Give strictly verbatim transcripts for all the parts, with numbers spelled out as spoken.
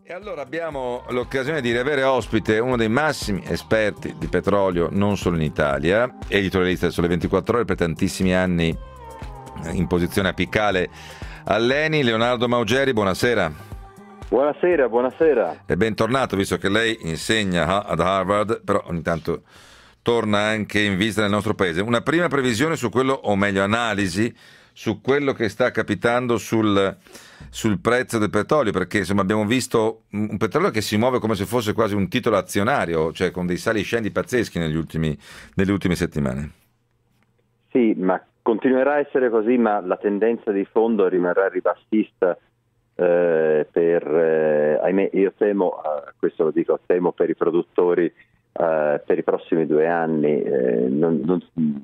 E allora abbiamo l'occasione di riavere ospite uno dei massimi esperti di petrolio, non solo in Italia, editorialista del Sole ventiquattro Ore per tantissimi anni in posizione apicale all'Eni, Leonardo Maugeri. Buonasera. Buonasera, buonasera. E bentornato, visto che lei insegna ad Harvard, però ogni tanto torna anche in visita nel nostro paese. Una prima previsione su quello, o meglio analisi, su quello che sta capitando sul, sul prezzo del petrolio, perché insomma abbiamo visto un petrolio che si muove come se fosse quasi un titolo azionario, cioè con dei sali e scendi pazzeschi negli ultimi, nelle ultime settimane. Sì, ma continuerà a essere così, ma la tendenza di fondo rimarrà ribassista eh, per, eh, ahimè, io temo, eh, questo lo dico, temo per i produttori eh, per i prossimi due anni. Eh, non, non,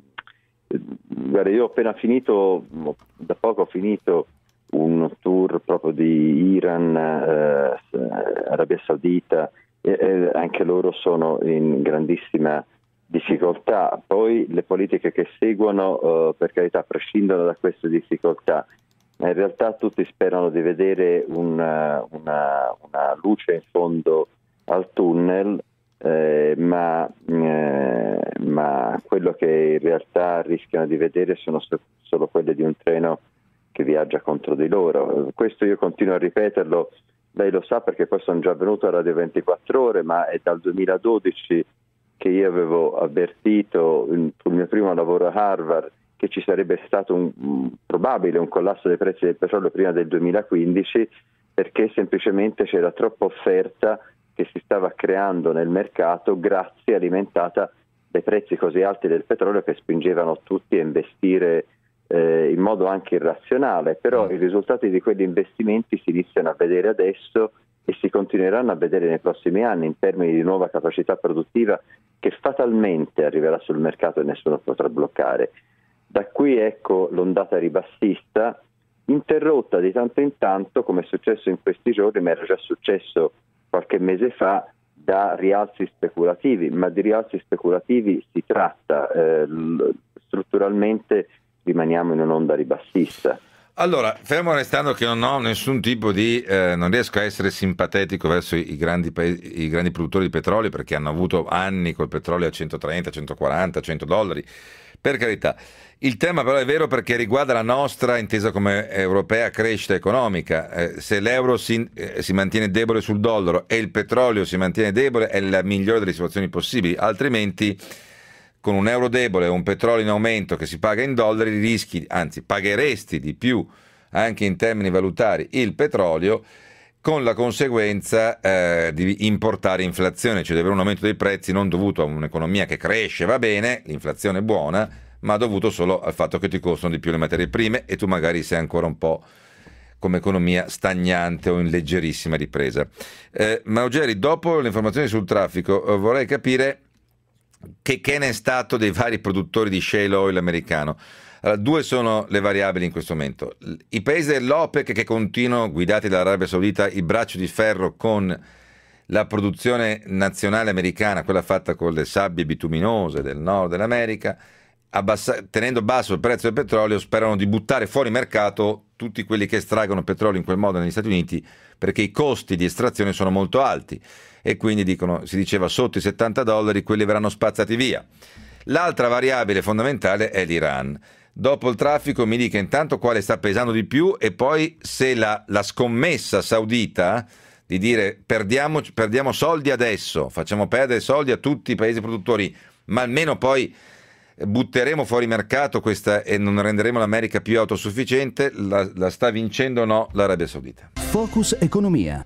Guarda, io ho appena finito, da poco ho finito un tour proprio di Iran, eh, Arabia Saudita, e, e anche loro sono in grandissima difficoltà. Poi le politiche che seguono, eh, per carità, prescindono da queste difficoltà, ma in realtà tutti sperano di vedere una, una, una luce in fondo al tunnel. Eh, ma, eh, ma quello che in realtà rischiano di vedere sono so- solo quelle di un treno che viaggia contro di loro. Questo io continuo a ripeterlo, lei lo sa perché poi sono già venuto a Radio ventiquattro Ore, ma è dal duemiladodici che io avevo avvertito sul mio primo lavoro a Harvard che ci sarebbe stato un, un probabile un collasso dei prezzi del petrolio prima del duemilaquindici, perché semplicemente c'era troppa offerta che si stava creando nel mercato, grazie alimentata dai prezzi così alti del petrolio che spingevano tutti a investire eh, in modo anche irrazionale. Però i risultati di quegli investimenti si iniziano a vedere adesso e si continueranno a vedere nei prossimi anni in termini di nuova capacità produttiva che fatalmente arriverà sul mercato e nessuno potrà bloccare. Da qui ecco l'ondata ribassista, interrotta di tanto in tanto, come è successo in questi giorni, ma era già successo qualche mese fa, da rialzi speculativi, ma di rialzi speculativi si tratta, eh, strutturalmente rimaniamo in un'onda ribassista. Allora, fermo restando che non ho nessun tipo di, eh, non riesco a essere simpatetico verso i grandi, paesi, i grandi produttori di petrolio, perché hanno avuto anni col petrolio a centotrenta, centoquaranta, cento dollari, per carità. Il tema però è vero perché riguarda la nostra, intesa come europea, crescita economica. Eh, se l'euro si, eh, si mantiene debole sul dollaro e il petrolio si mantiene debole, è la migliore delle situazioni possibili, altrimenti con un euro debole e un petrolio in aumento che si paga in dollari rischi, anzi pagheresti di più anche in termini valutari il petrolio, con la conseguenza eh, di importare inflazione, cioè di avere un aumento dei prezzi non dovuto a un'economia che cresce, va bene, l'inflazione è buona, ma dovuto solo al fatto che ti costano di più le materie prime e tu magari sei ancora un po' come economia stagnante o in leggerissima ripresa. Eh, Maugeri, dopo le informazioni sul traffico, eh, vorrei capire che, che ne è stato dei vari produttori di shale oil americano. Allora, due sono le variabili in questo momento. I paesi dell'OPEC che continuano, guidati dall'Arabia Saudita, il braccio di ferro con la produzione nazionale americana, quella fatta con le sabbie bituminose del nord dell'America, abbassa- tenendo basso il prezzo del petrolio, sperano di buttare fuori mercato tutti quelli che estraggono petrolio in quel modo negli Stati Uniti, perché i costi di estrazione sono molto alti e quindi dicono, si diceva sotto i settanta dollari quelli verranno spazzati via. L'altra variabile fondamentale è l'Iran. Dopo il traffico mi dica intanto quale sta pesando di più e poi se la, la scommessa saudita di dire perdiamo, perdiamo soldi adesso, facciamo perdere soldi a tutti i paesi produttori, ma almeno poi butteremo fuori mercato questa e non renderemo l'America più autosufficiente, la, la sta vincendo o no l'Arabia Saudita? Focus Economia.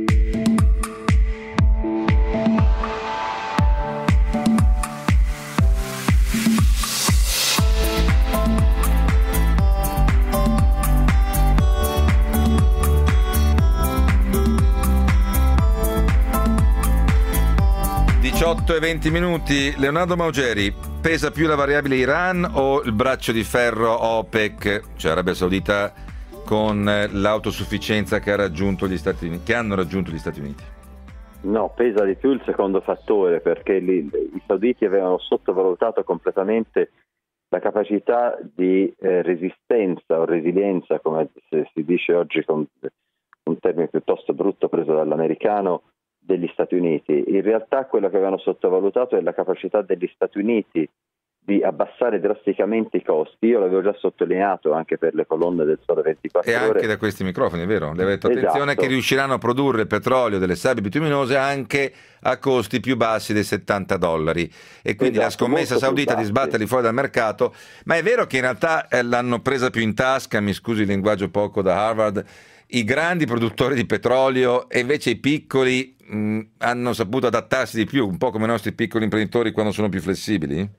diciotto e venti minuti. Leonardo Maugeri, pesa più la variabile Iran o il braccio di ferro OPEC, cioè Arabia Saudita, con l'autosufficienza che, ha raggiunto gli Stati Uniti, che hanno raggiunto gli Stati Uniti? No, pesa di più il secondo fattore, perché li, i sauditi avevano sottovalutato completamente la capacità di eh, resistenza o resilienza, come si dice oggi con, un termine piuttosto brutto preso dall'americano, degli Stati Uniti. In realtà quello che avevano sottovalutato è la capacità degli Stati Uniti di abbassare drasticamente i costi. Io l'avevo già sottolineato anche per le colonne del Sole ventiquattro e Ore. anche da questi microfoni, vero? Le avete detto, attenzione, esatto, che riusciranno a produrre il petrolio delle sabbie bituminose anche a costi più bassi dei settanta dollari, e quindi esatto, la scommessa saudita di sbatterli fuori dal mercato. Ma è vero che in realtà eh, l'hanno presa più in tasca, mi scusi il linguaggio poco da Harvard, i grandi produttori di petrolio, e invece i piccoli mh, hanno saputo adattarsi di più, un po' come i nostri piccoli imprenditori quando sono più flessibili?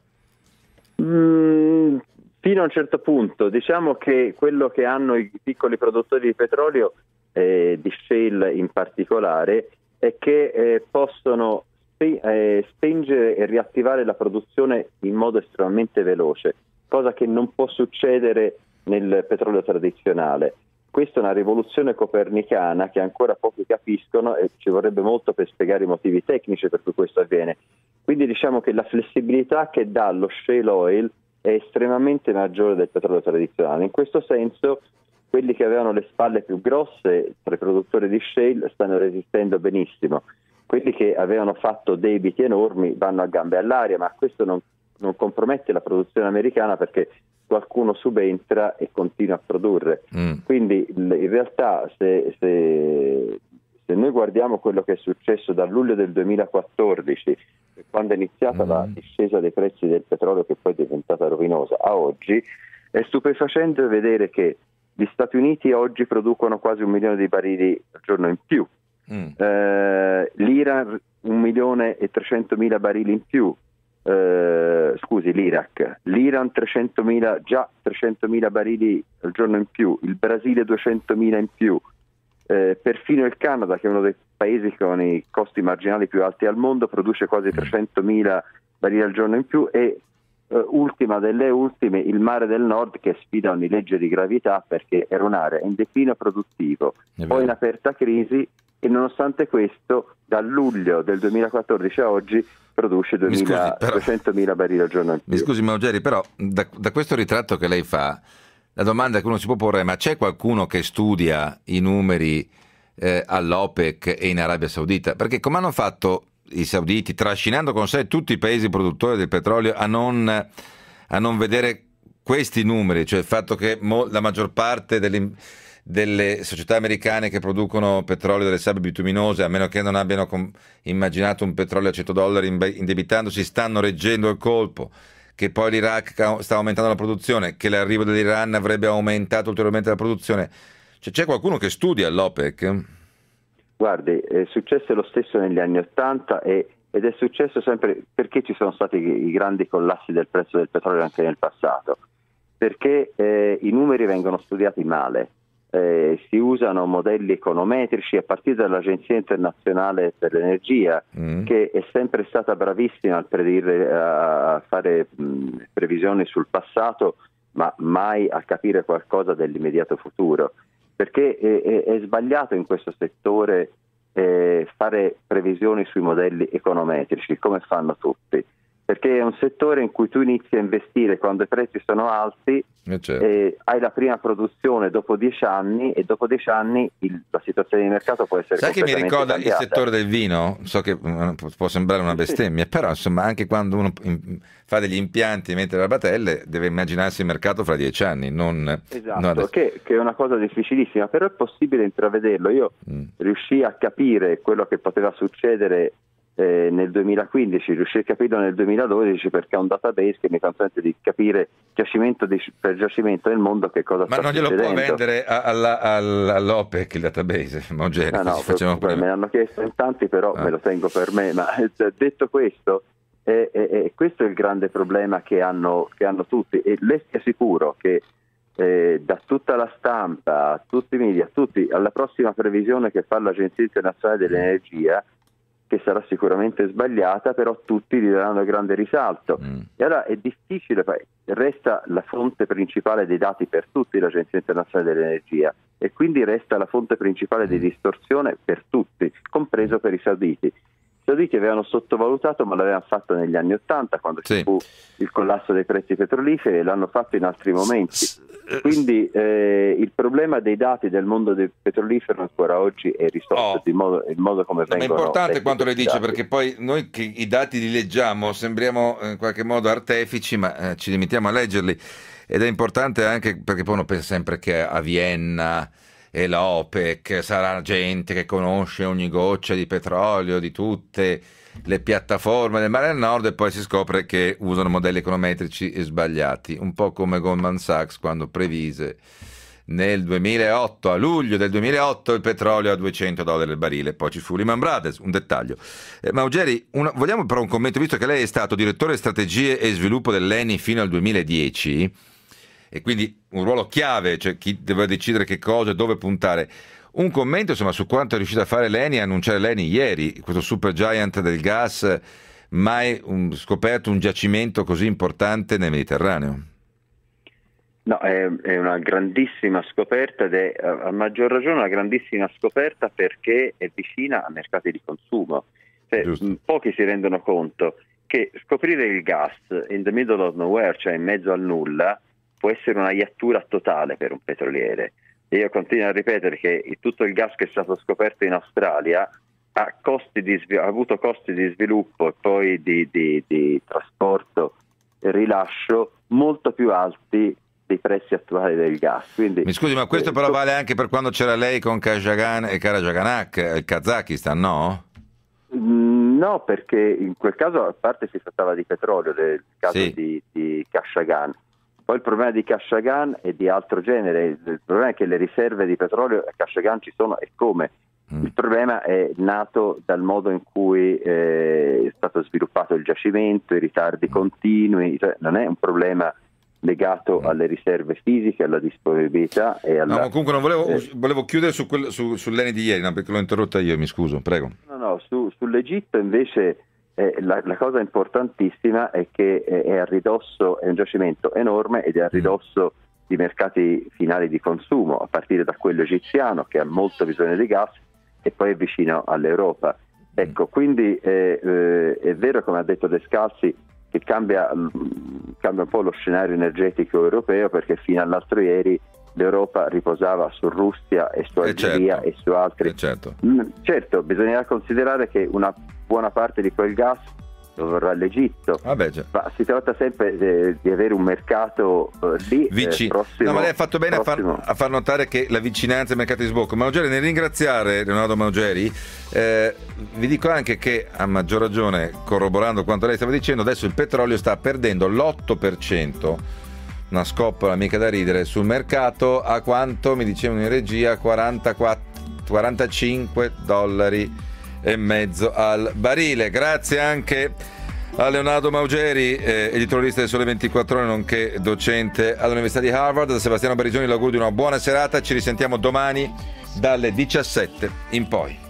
Mm, fino a un certo punto. Diciamo che quello che hanno i piccoli produttori di petrolio, eh, di shale in particolare, è che eh, possono spe- eh, spengere e riattivare la produzione in modo estremamente veloce, cosa che non può succedere nel petrolio tradizionale. Questa è una rivoluzione copernicana che ancora pochi capiscono, e ci vorrebbe molto per spiegare i motivi tecnici per cui questo avviene. Quindi diciamo che la flessibilità che dà lo shale oil è estremamente maggiore del petrolio tradizionale. In questo senso, quelli che avevano le spalle più grosse tra i produttori di shale stanno resistendo benissimo. Quelli che avevano fatto debiti enormi vanno a gambe all'aria, ma questo non, non compromette la produzione americana, perché qualcuno subentra e continua a produrre. Mm. Quindi in realtà se, se, se noi guardiamo quello che è successo dal luglio del duemilaquattordici, quando è iniziata mm. la discesa dei prezzi del petrolio, che poi è diventata rovinosa, a oggi, è stupefacente vedere che gli Stati Uniti oggi producono quasi un milione di barili al giorno in più, mm. eh, l'Iran un milione e trecentomila barili in più, Uh, scusi l'Iraq, l'Iran trecentomila, già trecentomila barili al giorno in più, il Brasile duecentomila in più, uh, perfino il Canada, che è uno dei paesi con i costi marginali più alti al mondo, produce quasi trecentomila barili al giorno in più, e uh, ultima delle ultime, il Mare del Nord, che sfida ogni legge di gravità perché è un'area in declino produttivo, poi in aperta crisi, e nonostante questo dal luglio del duemilaquattordici a oggi produce duemiladuecentomila barili al giorno in più. Mi scusi Maugeri, però da, da questo ritratto che lei fa, la domanda che uno si può porre è: ma c'è qualcuno che studia i numeri eh, all'OPEC e in Arabia Saudita? Perché come hanno fatto i sauditi, trascinando con sé tutti i paesi produttori del petrolio, a non, a non vedere questi numeri, cioè il fatto che mo, la maggior parte delle delle società americane che producono petrolio delle sabbie bituminose, a meno che non abbiano com- immaginato un petrolio a cento dollari indebitandosi, stanno reggendo il colpo, che poi l'Iraq sta aumentando la produzione, che l'arrivo dell'Iran avrebbe aumentato ulteriormente la produzione. Cioè, c'è qualcuno che studia l'OPEC? Guardi, è successo lo stesso negli anni Ottanta, e, ed è successo sempre perché ci sono stati i grandi collassi del prezzo del petrolio anche nel passato, perché eh, i numeri vengono studiati male. Eh, si usano modelli econometrici a partire dall'Agenzia Internazionale per l'Energia, mm. che è sempre stata bravissima a predire, a fare mh, previsioni sul passato, ma mai a capire qualcosa dell'immediato futuro, perché è, è, è sbagliato in questo settore eh, fare previsioni sui modelli econometrici come fanno tutti, perché è un settore in cui tu inizi a investire quando i prezzi sono alti, eh certo. e hai la prima produzione dopo dieci anni, e dopo dieci anni il, la situazione di mercato può essere Sai che mi ricorda cambiata. Il settore del vino? So che può sembrare una bestemmia, però insomma anche quando uno fa degli impianti e mette le rabatelle deve immaginarsi il mercato fra dieci anni, non, esatto, non adesso. Che, che è una cosa difficilissima, però è possibile intravederlo. Io mm. riuscii a capire quello che poteva succedere Eh, nel duemilaquindici, riuscì a capirlo nel duemiladodici, perché è un database che mi consente di capire giacimento di, per giacimento nel mondo che cosa ma sta succedendo. Ma non glielo può vendere alla, alla, all'OPEC il database? Maugeri, no, no, facciamo me l'hanno chiesto in tanti, però ah. me lo tengo per me. Ma detto questo, eh, eh, questo è il grande problema che hanno, che hanno tutti, e le assicuro che eh, da tutta la stampa, a tutti i media, tutti, alla prossima previsione che fa l'Agenzia Internazionale dell'Energia, che sarà sicuramente sbagliata, però tutti gli daranno grande risalto. Mm. E allora è difficile, resta la fonte principale dei dati per tutti, l'Agenzia Internazionale dell'Energia, e quindi resta la fonte principale di distorsione per tutti, compreso per i sauditi. sauditi avevano sottovalutato, ma l'avevano fatto negli anni Ottanta quando sì. ci fu il collasso dei prezzi petroliferi, e l'hanno fatto in altri momenti. Quindi eh, il problema dei dati del mondo del petrolifero ancora oggi è risolto Oh. di modo, il modo come No, ma è vengono. importante quanto lei dice, dati. perché poi noi che i dati li leggiamo sembriamo in qualche modo artefici, ma eh, ci limitiamo a leggerli, ed è importante anche perché poi uno pensa sempre che a Vienna e l'OPEC sarà gente che conosce ogni goccia di petrolio di tutte le piattaforme del Mare del Nord, e poi si scopre che usano modelli econometrici sbagliati, un po' come Goldman Sachs quando previse nel duemilaotto, a luglio del duemilaotto, il petrolio a duecento dollari al barile. Poi ci fu Lehman Brothers, un dettaglio. eh, Maugeri, una, vogliamo però un commento, visto che lei è stato direttore strategie e sviluppo dell'E N I fino al duemiladieci, e quindi un ruolo chiave, cioè chi deve decidere che cosa e dove puntare. Un commento insomma su quanto è riuscito a fare l'E N I, a annunciare l'E N I ieri, questo super giant del gas, mai un, scoperto un giacimento così importante nel Mediterraneo. No, è, è una grandissima scoperta, ed è a maggior ragione una grandissima scoperta perché è vicina a mercati di consumo. Cioè, mh, pochi si rendono conto che scoprire il gas in the middle of nowhere, cioè in mezzo al nulla, può essere una iattura totale per un petroliere. E io continuo a ripetere che tutto il gas che è stato scoperto in Australia ha, costi di, ha avuto costi di sviluppo e poi di, di, di trasporto e rilascio molto più alti dei prezzi attuali del gas. Quindi, mi scusi, ma questo eh, però vale anche per quando c'era lei con Kashagan e Karachaganak, il Kazakistan, no? No, perché in quel caso, a parte si trattava di petrolio, del caso sì. di, di Kashagan. Poi il problema di Kashagan è di altro genere. Il problema è che le riserve di petrolio a Kashagan ci sono, e come. Mm. Il problema è nato dal modo in cui eh, è stato sviluppato il giacimento, i ritardi continui, cioè non è un problema legato mm. alle riserve fisiche, alla disponibilità e alla... No, ma comunque non volevo, eh, volevo chiudere su quel, su, sull'E N I di ieri, no, perché l'ho interrotta io, mi scuso, prego. No, no, su, sull'Egitto invece eh, la, la cosa importantissima è che è, è a ridosso, è un giacimento enorme ed è a ridosso mm. di mercati finali di consumo, a partire da quello egiziano che ha molto bisogno di gas e poi è vicino all'Europa. Ecco, quindi eh, eh, è vero, come ha detto De Scalzi, che cambia, cambia un po' lo scenario energetico europeo, perché fino all'altro ieri l'Europa riposava su Russia e su Algeria eh certo. e su altri. Eh certo. Mm, certo, bisognerà considerare che una buona parte di quel gas lo vorrà l'Egitto. Vabbè, già. Ma si tratta sempre di, di avere un mercato uh, lì Vicino. Eh, prossimo, no, ma lei ha fatto bene a far, prossimo. a far notare che la vicinanza ai mercati di sbocco. Maugeri, nel ringraziare Leonardo Maugeri, eh, vi dico anche che, a maggior ragione, corroborando quanto lei stava dicendo, adesso il petrolio sta perdendo l'otto per cento, una scoppola mica da ridere, sul mercato, a quanto mi dicevano in regia, quarantaquattro, quarantacinque dollari e mezzo al barile. Grazie anche a Leonardo Maugeri, eh, editorialista del Sole ventiquattro Ore, nonché docente all'Università di Harvard. Da Sebastiano Barisoni l'augurio di una buona serata, ci risentiamo domani dalle diciassette in poi.